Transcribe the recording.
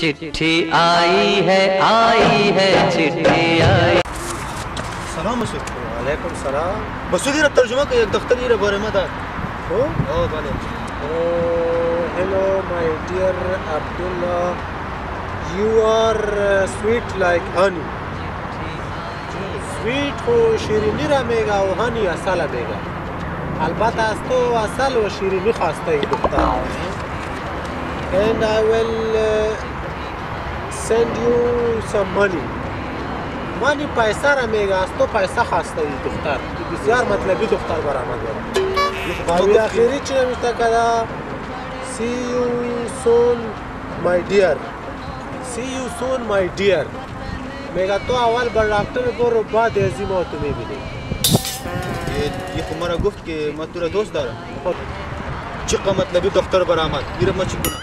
चिट्ठी आई है चिट्ठी आई। سلام مسعود. علیکم سلام. مسعودی را ترجمه که یک دختری را باره ما داد. او بله. Hello my dear Abdullah. You are sweet like honey. Sweet خو شیرینی را میگه و honey اصل میگه. البته از تو اصل و شیرینی خواسته ای دختر. And I will send you some money. مانی پیسه را میگه از تو پیسه خواسته ای دختر. بسیار مطلبی دختر برآمد و آخری چی نمیشته کده See you soon my dear. See you soon my dear. میگه تو اول بر دکتر برو بعد ازی ما تو میبینی. یه خو مرا گفت که من تو را دوست دارم. چقدر مطلبی دختر برآمد. میرم من چی کنم؟